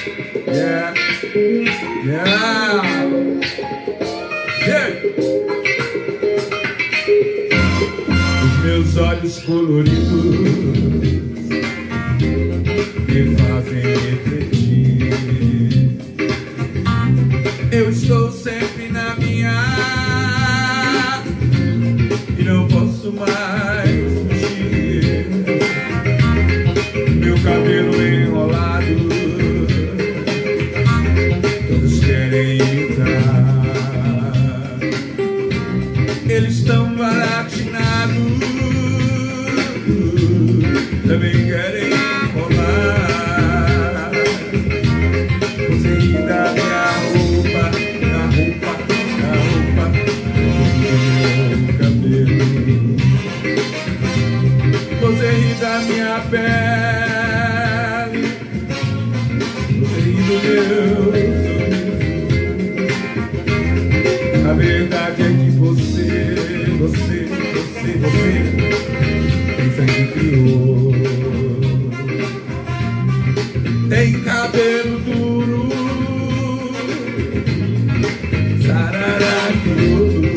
Yeah, yeah, yeah. Os meus olhos coloridos me fazem refletir. Eu estou sempre na minha e não posso mais fugir. Meu cabelo enrolado, todos querem imitar. Eles estão baratinados, também querem enrolar. Você ri da minha roupa, da roupa, da roupa, do meu cabelo. Você ri da minha pele, você ri do meu sorriso. A verdade é que você quem sempre criou. Tem cabelo duro, sarará crioulo,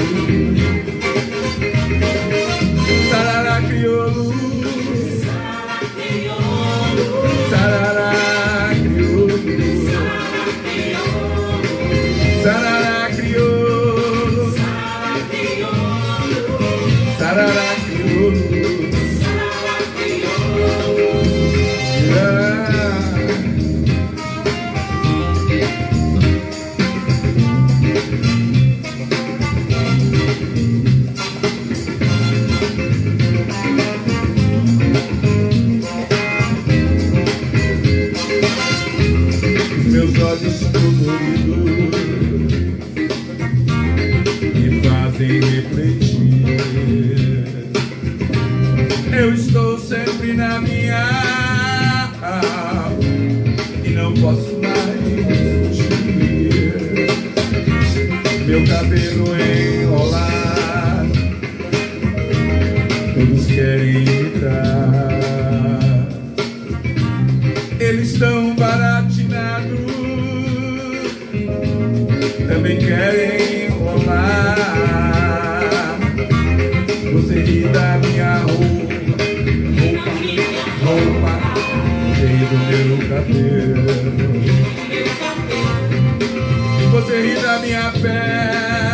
sarará crioulo, sarará crioulo, sarará crioulo, sarará crioulo. Meus olhos coloridos me fazem refletir. Eu estou sempre na minha e não posso mais fugir. Meu cabelo enrolado, todos querem imitar. Eles estão baratinados, também querem enrolar. Você ri da minha roupa, roupa, você ri do meu cabelo. Você ri da minha pele,